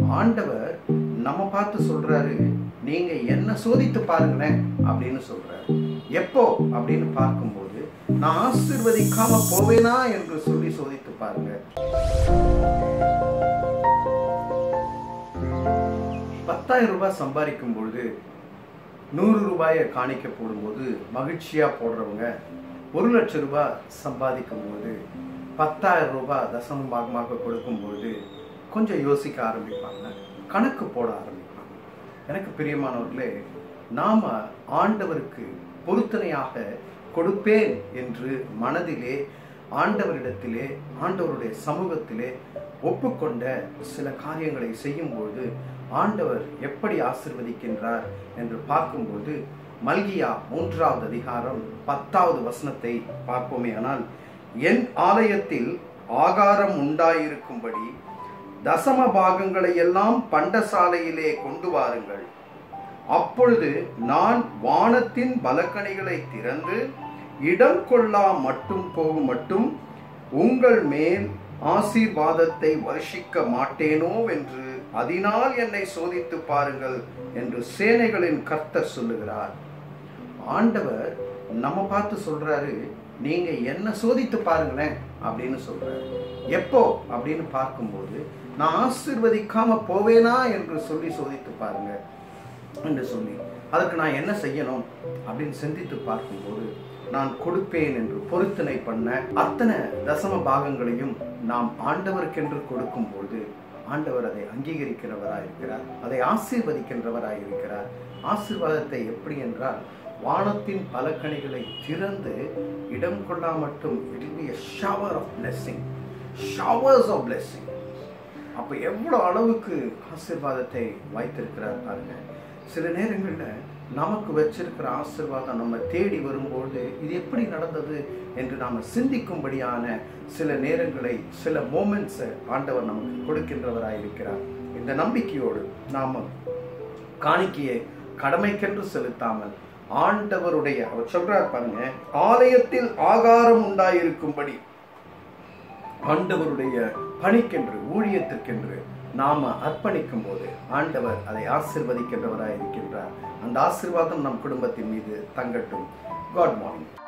ஆண்டவர் நம்ம பார்த்து சொல்றாரு, நீங்க என்ன சோதித்து பாருங்களேன் அப்படின்னு சொல்றாரு. எப்போ அப்படின்னு பார்க்கும்போது, நான் ஆசீர்வதிக்காம போவேனா என்று சொல்லி சோதித்து பாருங்க. 10,000 ரூபாய் சம்பாதிக்கும் பொழுது 100 ரூபாயை காணிக்க போடும்போது மகிழ்ச்சியா போடுறவங்க, 1 லட்சம் ரூபாய் சம்பாதிக்கும் போது 10,000 ரூபாய் தசம பாகமாக கொடுக்கும்போது கொஞ்சம் யோசிக்க ஆரம்பிப்பாங்க, கணக்கு போட ஆரம்பிப்பாங்க. எனக்கு பிரியமானவர்களே, நாம ஆண்டவருக்கு பொருத்தனையாக கொடுப்பேன் என்று மனதிலே ஆண்டவரிடத்திலே ஆண்டவருடைய சமூகத்திலே ஒப்புக்கொண்ட சில காரியங்களை செய்யும்போது ஆண்டவர் எப்படி ஆசீர்வதிக்கின்றார் என்று பார்க்கும்போது, மல்கியா 3வது அதிகாரம் 10வது வசனத்தை பார்ப்போமே. ஆனால், என் ஆலயத்தில் ஆகாரம் உண்டாயிருக்கும்படி தசம பாகங்களை எல்லாம் பண்டசாலையிலே கொண்டு வாருங்கள். அப்பொழுது நான் வானத்தின் பலகணிகளை திறந்து இடம் கொள்ளா மட்டும் போகும் மட்டும் உங்கள் மேல் ஆசீர்வாதத்தை வருஷிக்க மாட்டேனோ என்று அதனால் என்னை சோதித்து பாருங்கள் என்று சேனைகளின் கர்த்தர் சொல்லுகிறார். ஆண்டவர் நம்ம பார்த்து சொல்றாரு, நீங்க என்ன சோதித்து பாருங்களேன் அப்படின்னு சொல்றாரு. எப்போ அப்படின்னு பார்க்கும்போது, நான் ஆசீர்வதிக்காம போவேனா என்று சொல்லி சோதித்து பாருங்க என்று சொல்லி, அதற்கு நான் என்ன செய்யணும் அப்படின்னு சிந்தித்து பார்க்கும்போது, நான் கொடுப்பேன் என்று பொருத்தனை பண்ண அத்தனை தசம பாகங்களையும் நாம் ஆண்டவருக்கென்று கொடுக்கும் பொழுது ஆண்டவர் அதை அங்கீகரிக்கிறவராயிருக்கிறார், அதை ஆசீர்வதிக்கின்றவராயிருக்கிறார். ஆசீர்வாதத்தை எப்படி என்றால், வானத்தின் பலகணிகளை திறந்து இடம் கொள்ளா மட்டும் it will be a shower of blessing, showers of blessing. அப்ப எவ்வளவு அளவுக்கு ஆசீர்வாதத்தை வைத்திருக்கிறார் பாருங்க. சில நேரங்களில் நமக்கு வச்சிருக்கிற ஆசீர்வாதம் நம்ம தேடி வரும்போது இது எப்படி நடந்தது என்று நாம சிந்திக்கும்படியான சில நேரங்களை, சில மோமெண்ட்ஸை ஆண்டவர் நமக்கு கொடுக்கின்றவராயிருக்கிறார். இந்த நம்பிக்கையோடு நாம காணிக்கையை கடமைக்கென்று செலுத்தாமல் ஆண்டவருடைய, அவர் சொல்றார் பாருங்க, ஆலயத்தில் ஆகாரம் உண்டாயிருக்கும்படி ஆண்டவருடைய பணிக்கென்று, ஊழியத்திற்கென்று நாம அர்ப்பணிக்கும் போது ஆண்டவர் அதை ஆசீர்வதிக்கின்றவராய் இருக்கின்றார். அந்த ஆசீர்வாதம் நம் குடும்பத்தின் மீது தங்கட்டும். God morning.